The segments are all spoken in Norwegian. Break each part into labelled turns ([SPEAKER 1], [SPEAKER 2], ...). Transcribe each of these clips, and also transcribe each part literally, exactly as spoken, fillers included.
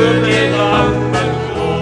[SPEAKER 1] blir rammen grå.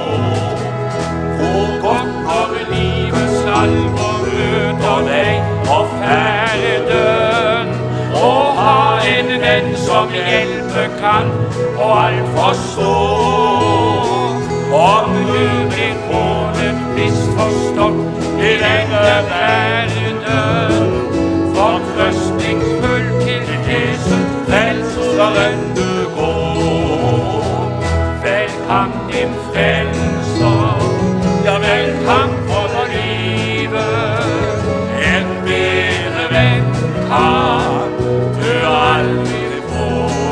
[SPEAKER 1] Hvor godt når livets alvor møter deg og ferden, og ha en venn som hjelpe kan og alt forstår. Om du blir hånet, misforstått i denne verden, fortrøstningsfull til Jesus frelseren du går. Velkam din frelser, ja velkam for livet. En bedre venn kan du aldri få.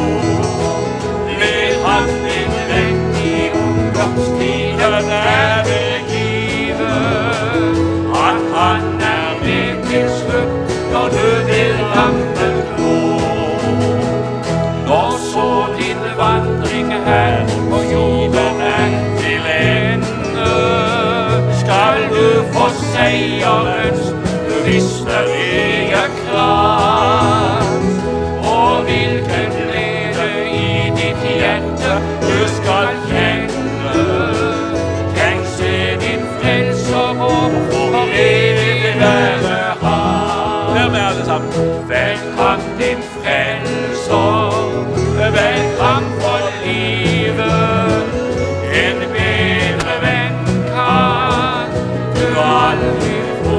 [SPEAKER 1] Blir han din venn i ungdomstiden, er det givet at han er med til slutt når du vil rammen grå. Når så din vandring her på jorden er til ende, skal du få seierens umistelige kraft. Og hvilken glede i ditt hjerte du skal kjenne. Tenk, se din frelser og for evig være han. Vær med alle sammen. Velkam din frelser, velkam for livet. En bedre venn kan du aldri få.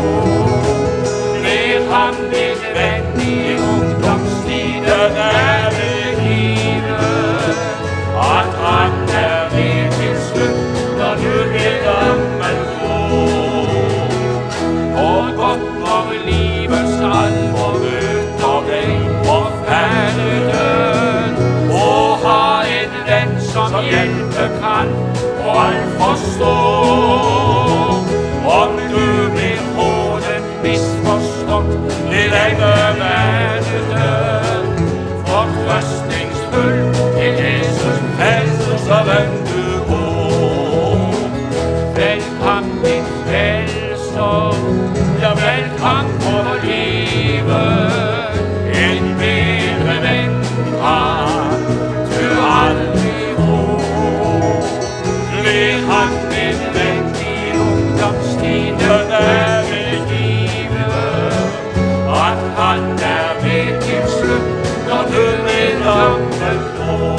[SPEAKER 1] Blir han din venn i ungdomstiden, er det givet at han er med til slutt når du blir rammen grå. Og godt når livets alvor møter deg og ferden, og ha en venn som hjelpe kan og alt forstår. Om du blir hånet, misforstått i denne verden, fortrøstningsfull til Jesus frelseren du går. Velkam din frelser, ja velkam for livet. En bedre venn kan du aldri få. Blir han din venn i ungdomstiden, er det givet at han er med til slutt når du blir rammen grå.